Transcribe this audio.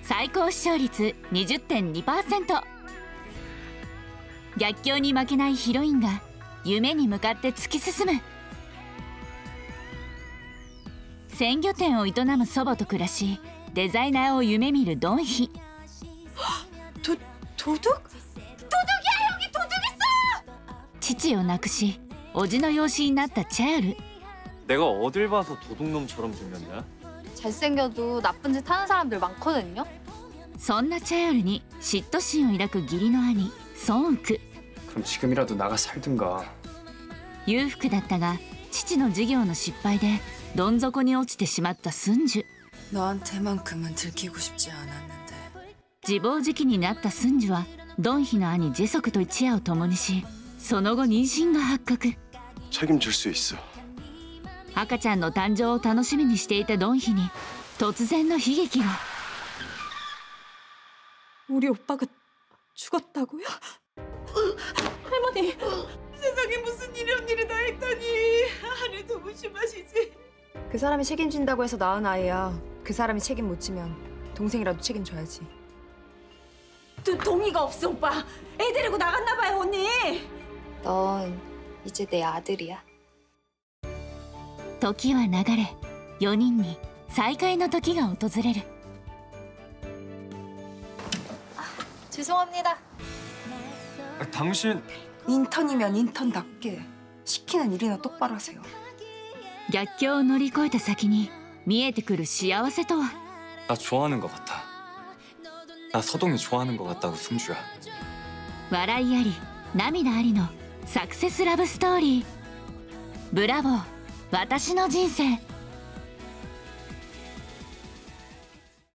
最高視聴率 20.2%。 逆境に負けないヒロインが夢に向かって突き進む。鮮魚店を営む祖母と暮らし、デザイナーを夢見るドンヒ。 도둑? 도둑이야! 여기 도둑 있어! 父を亡くし叔父の養子になったチャール。 내가 어딜 봐서 도둑놈처럼 생겼냐? 잘생겨도 나쁜 짓 하는 사람들 많거든요? そんなチャールに嫉妬心を抱く義理の兄ソンウク。 그럼 지금이라도 나가 살든가. 裕福だったが父の事業の失敗でどん底に落ちてしまったスンジュ。 너한테만큼은 들키고 싶지 않았는데. 自暴自棄になったスンジュはドンヒの兄ジェソクと一夜を共にし、その後妊娠が発覚。 책임질 수 있어. 赤ちゃんの誕生を楽しみにしていたドンヒに突然の悲劇が。 우리 오빠가 죽었다고요? 할머니, 세상에 무슨 이런 일이 다 있다니. 아니 너무 심하시지. 그 사람이 책임진다고 해서 낳은 아이야. 그 사람이 책임 못 지면 동생이라도 책임져야지. 동의가 없어 오빠. 애 데리고 나갔나 봐요 언니. 넌 이제 내 아들이야. 時は流れ、4人に再会の時が訪れる。 죄송합니다. 당신 인턴이면 인턴답게 시키는 일이나 똑바로 하세요. 逆境を乗り越えた先に見えてくる幸せとは。 나 좋아하는 것 같아. 나 서동이 좋아하는 것 같다고 승주야. 笑いあり涙ありのサクセスラブストーリー。ブラボー、私の人生。